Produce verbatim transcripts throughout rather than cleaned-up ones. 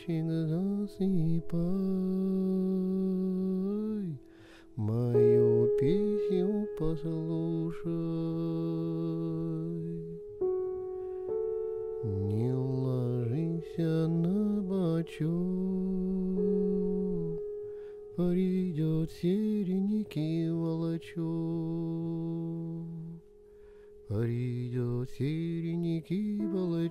мальчик, засыпай, мою песню послушай. Не ложися на бочок, придет серенький волочок. Придет серенький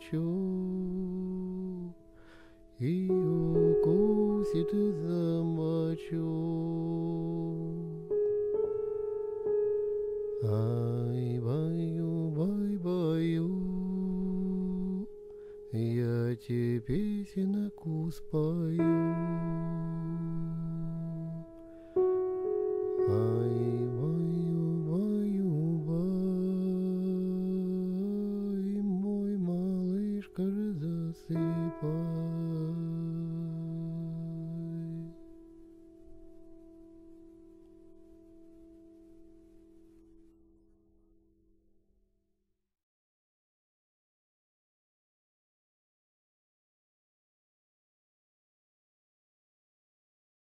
волочок и укусит замочок. Ай, баю, бай, баю, я тебе песенку спою.